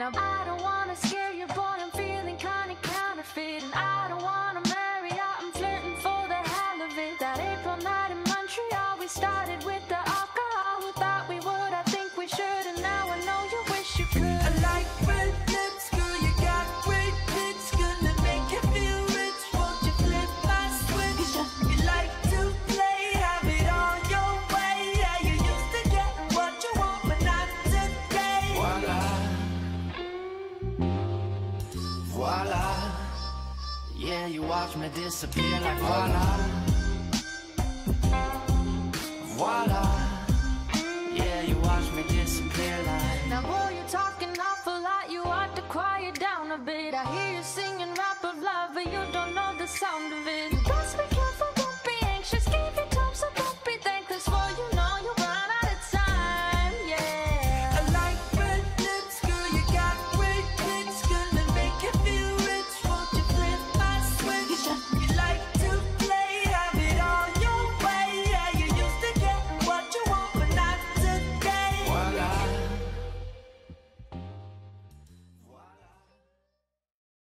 Now I don't wanna scare you, boy, I'm feeling kinda counterfeit. And I don't wanna marry, I'm flirting for the hell of it. That April night in Montreal, we started with the alcohol. We thought we would, I think we should, and now I know you wish you could. I like red lips, girl, you got great bits. Gonna make you feel rich, won't you flip my switch? You like to play, have it on your way. Yeah, you used to get what you want, but not today. Voila, voila. Yeah, you watch me disappear like voila, voila. Yeah, you watch me disappear like. Now boy, you're talking awful lot, you ought to quiet down a bit. I hear you singing rap of love, but you don't know the sound of